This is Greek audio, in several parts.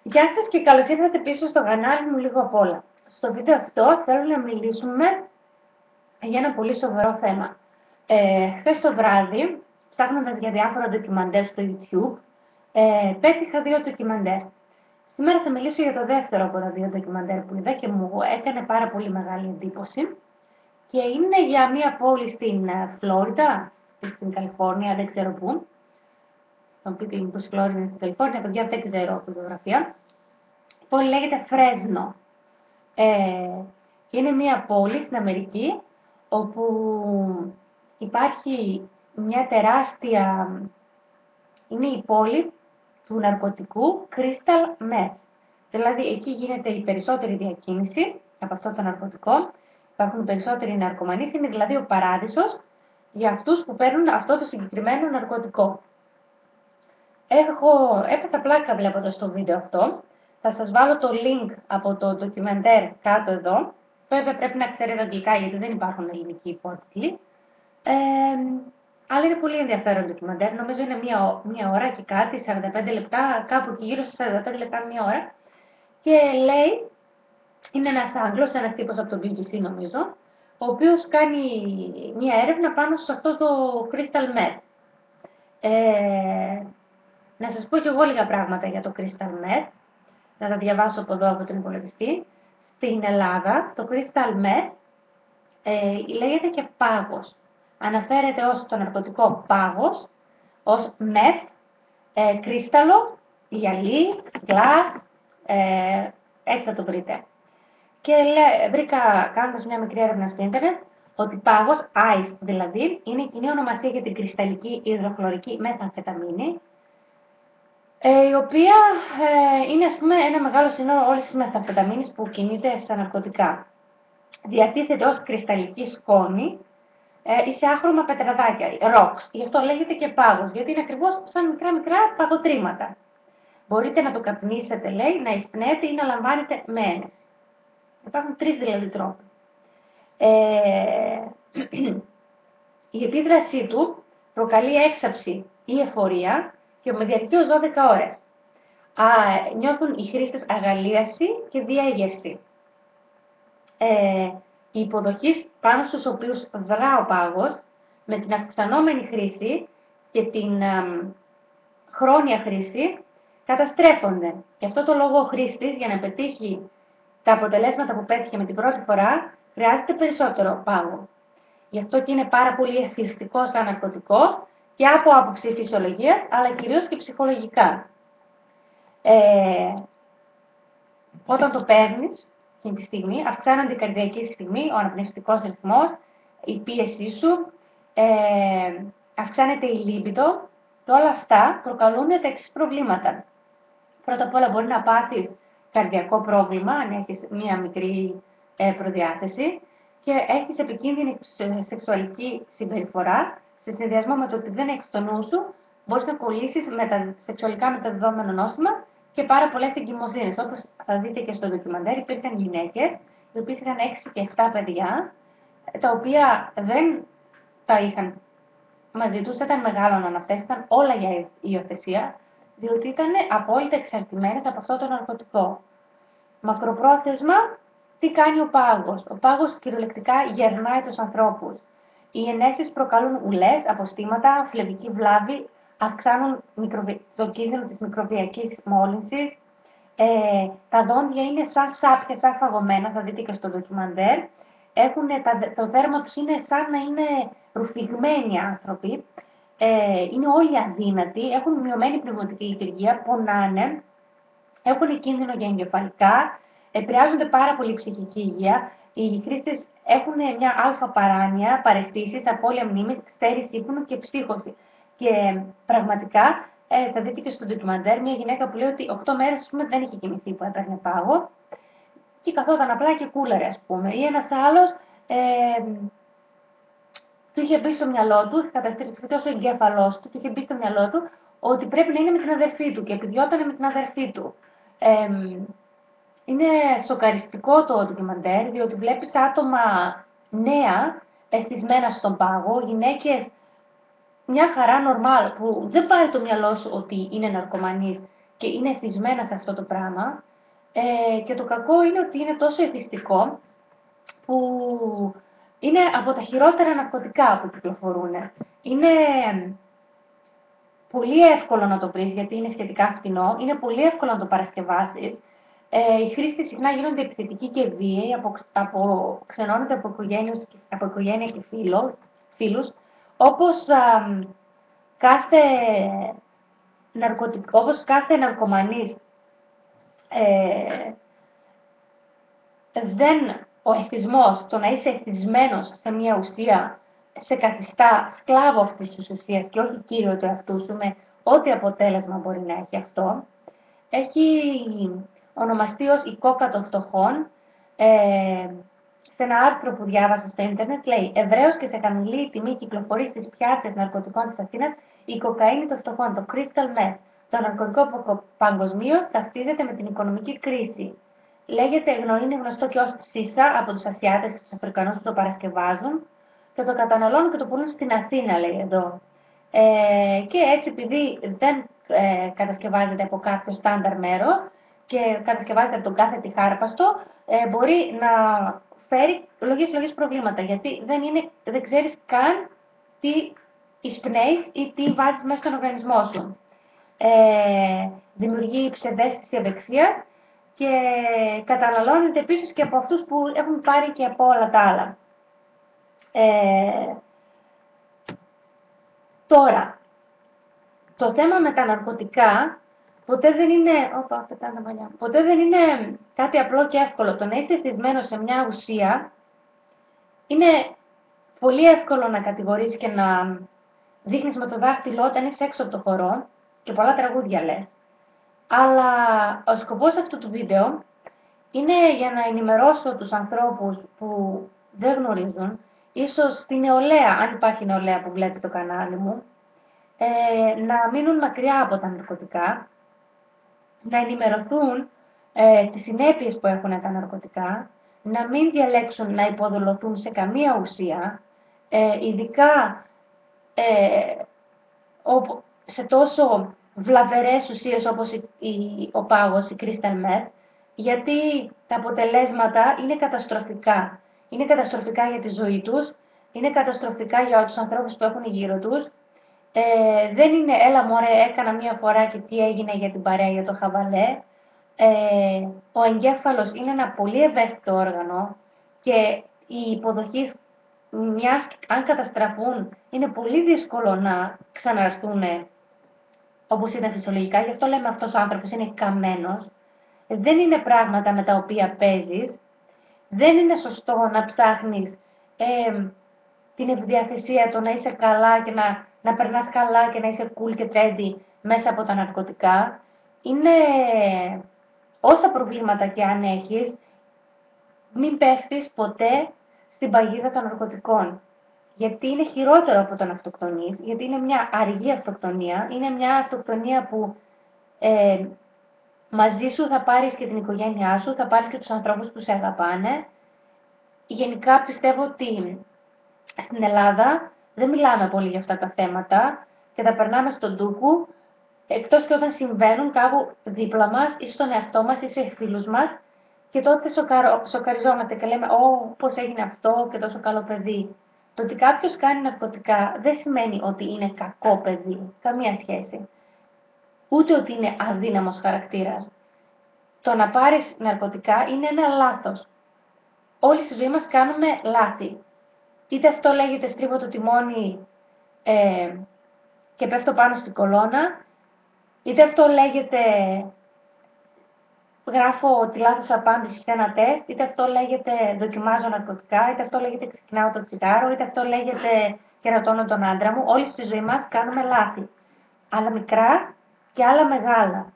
Γεια σας και καλώς ήρθατε πίσω στο κανάλι μου λίγο απ' όλα. Στο βίντεο αυτό θέλω να μιλήσουμε για ένα πολύ σοβαρό θέμα. Χθες το βράδυ, ψάχνοντας για διάφορα ντοκιμαντέρ στο YouTube, πέτυχα δύο ντοκιμαντέρ. Σήμερα θα μιλήσω για το δεύτερο από τα δύο ντοκιμαντέρ που είδα και μου έκανε πάρα πολύ μεγάλη εντύπωση. Και είναι για μια πόλη στην Φλόριντα, στην Καλιφόρνια, δεν ξέρω πού. Θα μου πείτε μήπως η Φλόριντα είναι στην Καλιφόρνια, παιδιά δεν ξέρω από τη γεωγραφία. Η πόλη λέγεται Φρέσνο. Είναι μια πόλη στην Αμερική όπου υπάρχει μια τεράστια, είναι η πόλη του ναρκωτικού Crystal Meth. Δηλαδή εκεί γίνεται η περισσότερη διακίνηση από αυτό το ναρκωτικό, υπάρχουν περισσότεροι ναρκωμανείς, είναι δηλαδή ο παράδεισος για αυτούς που παίρνουν αυτό το συγκεκριμένο ναρκωτικό. Έπαθα πλάκα βλέποντας το βίντεο αυτό. Θα σας βάλω το link από το ντοκιμαντέρ κάτω εδώ. Βέβαια πρέπει να ξέρετε αγγλικά γιατί δεν υπάρχουν ελληνικοί υπότιτλοι. Αλλά είναι πολύ ενδιαφέρον ντοκιμαντέρ. Νομίζω είναι μία ώρα και κάτι, 45 λεπτά, κάπου εκεί γύρω στα 45 λεπτά, μία ώρα. Και λέει, είναι ένας Άγγλος, ένας τύπος από το BBC νομίζω, ο οποίος κάνει μία έρευνα πάνω σε αυτό το Crystal Meth. Να σας πω και εγώ λίγα πράγματα για το Crystal Meth, να τα διαβάσω από εδώ από τον υπολογιστή. Στην Ελλάδα το Crystal Meth λέγεται και πάγος. Αναφέρεται ως το ναρκωτικό πάγος, ως meth, κρίσταλο, γυαλί, glass, έτσι θα το βρείτε. Και βρήκα κάνοντας μια μικρή έρευνα στο ίντερνετ ότι πάγος, ice δηλαδή, είναι η κοινή ονομασία για την κρυσταλλική υδροχλωρική μεθαμφεταμίνη, η οποία είναι ας πούμε ένα μεγάλο σύνολο όλης της μεθαμφεταμίνης που κινείται στα ναρκωτικά. Διατίθεται ως κρυσταλλική σκόνη ή σε άχρωμα πετραδάκια, rocks. Γι' αυτό λέγεται και πάγος, γιατί είναι ακριβώς σαν μικρά παγωτρήματα. Μπορείτε να το καπνίσετε, λέει, να εισπνέετε ή να λαμβάνετε με ένεση. Υπάρχουν τρεις δηλαδή τρόποι. Η επίδρασή του προκαλεί έξαψη ή εφορία και με διαρκεί ως 12 ώρες. Νιώθουν οι χρήστες αγαλίαση και διέγερση. Η υποδοχή πάνω στους οποίους δρά ο πάγος, με την αυξανόμενη χρήση και την χρόνια χρήση, καταστρέφονται. Γι' αυτό το λόγο ο χρήστης, για να πετύχει τα αποτελέσματα που πέτυχε με την πρώτη φορά, χρειάζεται περισσότερο πάγο. Γι' αυτό και είναι πάρα πολύ εθιστικό σαν ναρκωτικό και από άποψη φυσιολογίας, αλλά κυρίως και ψυχολογικά. Όταν το παίρνεις, εκείνη τη στιγμή, αυξάνονται η καρδιακή στιγμή, ο αναπνευστικός ρυθμός, η πίεσή σου, αυξάνεται η λίμπιδο και όλα αυτά προκαλούν τα εξής προβλήματα. Πρώτα απ' όλα μπορεί να πάθεις καρδιακό πρόβλημα, αν έχεις μία μικρή προδιάθεση και έχεις επικίνδυνη σεξουαλική συμπεριφορά, σε συνδυασμό με το ότι δεν έχεις το νου σου, μπορείς να κολλήσεις με τα σεξουαλικά μεταδεδομένα νόσημα και πάρα πολλές εγκυμοσύνες. Όπως θα δείτε και στο ντοκιμαντέρ, υπήρχαν γυναίκες οι οποίες είχαν 6 και 7 παιδιά, τα οποία δεν τα είχαν μαζί τους, δεν ήταν μεγάλωναν αυτές, ήταν όλα για υιοθεσία, διότι ήταν απόλυτα εξαρτημένες από αυτό το ναρκωτικό. Μακροπρόθεσμα, τι κάνει ο πάγος? Ο πάγος κυριολεκτικά γερνάει τους ανθρώπους. Οι ενέσεις προκαλούν ουλές, αποστήματα, φλεβική βλάβη, αυξάνουν το κίνδυνο της μικροβιακής μόλυνσης. Τα δόντια είναι σαν σάπια, σαν φαγωμένα, θα δείτε και στο ντοκιμαντέρ. Το δέρμα τους είναι σαν να είναι ρουφηγμένοι άνθρωποι. Είναι όλοι αδύνατοι, έχουν μειωμένη πνευματική λειτουργία, πονάνε, έχουν κίνδυνο για εγκεφαλικά, επηρεάζονται πάρα πολύ η ψυχική υγεία. Οι χρήστες έχουν μια αλφα παράνοια, παραισθήσεις, απώλεια μνήμης, στέρηση ύπνου και ψύχωση. Και πραγματικά, θα δείτε και στο ντοκιμαντέρ, μια γυναίκα που λέει ότι 8 μέρες ας πούμε, δεν είχε κοιμηθεί που έπαιρνε πάγο και καθόταν απλά και κούλαρε, ας πούμε. Ή ένας άλλος του είχε μπει στο μυαλό του, καταστροφεί τόσο ο εγκέφαλός του, είχε μπει στο μυαλό του ότι πρέπει να είναι με την αδερφή του και επιδιώτανε με την αδερφή του. Είναι σοκαριστικό το ντοκιμαντέρ, διότι βλέπεις άτομα νέα, εθισμένα στον πάγο, γυναίκες μια χαρά νορμάλ, που δεν πάει το μυαλό σου ότι είναι ναρκωμανείς και είναι εθισμένα σε αυτό το πράγμα. Και το κακό είναι ότι είναι τόσο εθιστικό που είναι από τα χειρότερα ναρκωτικά που κυκλοφορούν. Είναι πολύ εύκολο να το βρεις γιατί είναι σχετικά φτηνό, είναι πολύ εύκολο να το παρασκευάσεις. Οι χρήστες συχνά γίνονται επιθετικοί και βίαιοι, ξενώνονται από οικογένεια και φίλους, όπως κάθε ναρκωμανής ο εθισμός, το να είσαι εθισμένος σε μια ουσία, σε καθιστά σκλάβο αυτής της ουσίας και όχι κύριο του εαυτού σου, με ό,τι αποτέλεσμα μπορεί να έχει αυτό. Έχει ονομαστεί ως η κόκα των φτωχών. Σε ένα άρθρο που διάβασα στο ίντερνετ λέει «Ευρέως και σε χαμηλή τιμή κυκλοφορεί στις πιάτσες ναρκωτικών της Αθήνας η κοκαίνη των φτωχών, το crystal meth. Το ναρκωτικό που παγκοσμίως ταυτίζεται με την οικονομική κρίση. Είναι γνωστό και ως σίσα από τους Ασιάτες και τους Αφρικανούς που το παρασκευάζουν και το καταναλώνουν και το πουλούν στην Αθήνα, λέει εδώ. Και έτσι, επειδή δεν κατασκευάζεται από κάποιο στάνταρ μέρος και κατασκευάζεται από τον κάθε τυχάρπαστο, μπορεί να φέρει λογές προβλήματα, γιατί δεν ξέρεις καν τι εισπνέεις ή τι βάζεις μέσα στον οργανισμό σου. Δημιουργεί ψευδαίσθηση ευεξίας και καταναλώνεται επίσης και από αυτούς που έχουν πάρει και από όλα τα άλλα. Τώρα, το θέμα με τα ναρκωτικά ποτέ δεν είναι κάτι απλό και εύκολο. Το να είσαι εθισμένος σε μια ουσία είναι πολύ εύκολο να κατηγορείς και να δείχνεις με το δάχτυλο όταν είσαι έξω από το χορό και πολλά τραγούδια λες. Αλλά ο σκοπός αυτού του βίντεο είναι για να ενημερώσω τους ανθρώπους που δεν γνωρίζουν, ίσως τη νεολαία, αν υπάρχει νεολαία που βλέπει το κανάλι μου, να μείνουν μακριά από τα ναρκωτικά, να ενημερωθούν τις συνέπειες που έχουν τα ναρκωτικά, να μην διαλέξουν να υποδουλωθούν σε καμία ουσία, ειδικά σε τόσο βλαβερές ουσίες όπως ο πάγος, η crystal meth, γιατί τα αποτελέσματα είναι καταστροφικά. Είναι καταστροφικά για τη ζωή τους, είναι καταστροφικά για τους ανθρώπους που έχουν γύρω τους. Δεν είναι έλα μωρέ έκανα μία φορά και τι έγινε για την παρέα, για το χαβαλέ. Ο εγκέφαλος είναι ένα πολύ ευαίσθητο όργανο και η υποδοχή αν καταστραφούν είναι πολύ δύσκολο να ξαναρθούν όπως ήταν φυσιολογικά. Γι' αυτό λέμε αυτός ο άνθρωπος είναι καμένος. Δεν είναι πράγματα με τα οποία παίζεις. Δεν είναι σωστό να ψάχνεις την ευδιαθεσία, το να είσαι καλά και να περνάς καλά και να είσαι cool και trendy μέσα από τα ναρκωτικά. Είναι όσα προβλήματα και αν έχεις, μην πέφτεις ποτέ στην παγίδα των ναρκωτικών. Γιατί είναι χειρότερο από το να αυτοκτονείς, γιατί είναι μια αργή αυτοκτονία, είναι μια αυτοκτονία που μαζί σου θα πάρεις και την οικογένειά σου, θα πάρεις και τους ανθρώπους που σε αγαπάνε. Γενικά πιστεύω ότι στην Ελλάδα δεν μιλάμε πολύ για αυτά τα θέματα και τα περνάμε στον ντούκου, εκτός και όταν συμβαίνουν κάπου δίπλα μας ή στον εαυτό μας ή σε φίλους μας και τότε σοκαριζόμαστε και λέμε πώς έγινε αυτό και τόσο καλό παιδί. Το ότι κάποιος κάνει ναρκωτικά δεν σημαίνει ότι είναι κακό παιδί, καμία σχέση. Ούτε ότι είναι αδύναμος χαρακτήρας. Το να πάρεις ναρκωτικά είναι ένα λάθος. Όλη στη ζωή μας κάνουμε λάθη. Είτε αυτό λέγεται στρίβω το τιμόνι και πέφτω πάνω στην κολόνα, είτε αυτό λέγεται γράφω τη λάθος απάντηση σε ένα τεστ, είτε αυτό λέγεται δοκιμάζω ναρκωτικά, είτε αυτό λέγεται ξεκινάω το τσιγάρο, είτε αυτό λέγεται κερατώνω τον άντρα μου. Όλη στη ζωή μας κάνουμε λάθη. Άλλα μικρά και άλλα μεγάλα.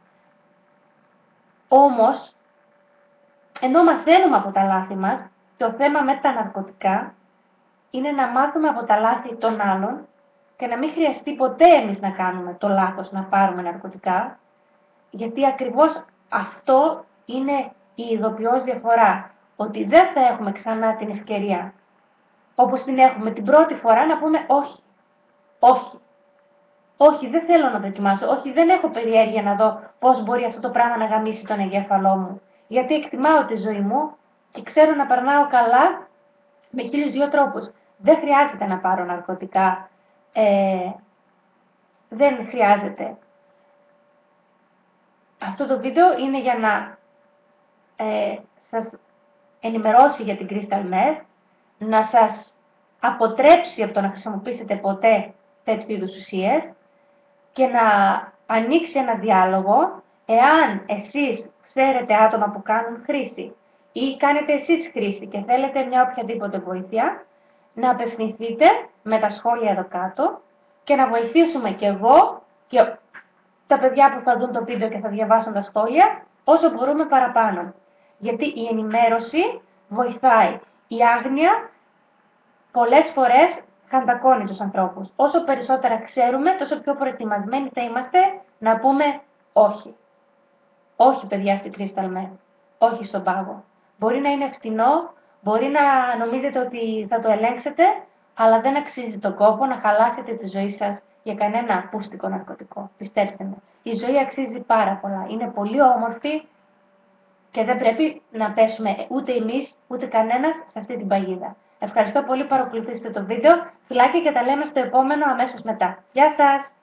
Όμως, ενώ μαθαίνουμε από τα λάθη μας, το θέμα με τα ναρκωτικά είναι να μάθουμε από τα λάθη των άλλων και να μην χρειαστεί ποτέ εμείς να κάνουμε το λάθος να πάρουμε ναρκωτικά, γιατί ακριβώς αυτό είναι η ειδοποιώς διαφορά, ότι δεν θα έχουμε ξανά την ευκαιρία, όπως την έχουμε την πρώτη φορά, να πούμε όχι, όχι. Όχι, δεν θέλω να δοκιμάσω. Όχι, δεν έχω περιέργεια να δω πώς μπορεί αυτό το πράγμα να γαμίσει τον εγκέφαλό μου. Γιατί εκτιμάω τη ζωή μου και ξέρω να περνάω καλά με 1002 τρόπους. Δεν χρειάζεται να πάρω ναρκωτικά. Δεν χρειάζεται. Αυτό το βίντεο είναι για να σας ενημερώσει για την Crystal Meth, να σας αποτρέψει από το να χρησιμοποιήσετε ποτέ τέτοιου είδους ουσίες και να ανοίξει ένα διάλογο εάν εσείς ξέρετε άτομα που κάνουν χρήση ή κάνετε εσείς χρήση και θέλετε μια οποιαδήποτε βοήθεια, να απευθυνθείτε με τα σχόλια εδώ κάτω και να βοηθήσουμε και εγώ και τα παιδιά που θα δουν το βίντεο και θα διαβάσουν τα σχόλια όσο μπορούμε παραπάνω. Γιατί η ενημέρωση βοηθάει. Η άγνοια πολλές φορές χαντακώνει τους ανθρώπους. Όσο περισσότερα ξέρουμε, τόσο πιο προετοιμασμένοι θα είμαστε να πούμε όχι. Όχι, παιδιά, στην Crystal Meth. Όχι στον πάγο. Μπορεί να είναι φτηνό, μπορεί να νομίζετε ότι θα το ελέγξετε, αλλά δεν αξίζει τον κόπο να χαλάσετε τη ζωή σας για κανένα πούστικο ναρκωτικό. Πιστέψτε με. Η ζωή αξίζει πάρα πολλά. Είναι πολύ όμορφη και δεν πρέπει να πέσουμε ούτε εμείς ούτε κανένας σε αυτή την παγίδα. Ευχαριστώ πολύ που παρακολουθήσατε το βίντεο. Φιλάκια και τα λέμε στο επόμενο αμέσως μετά. Γεια σας!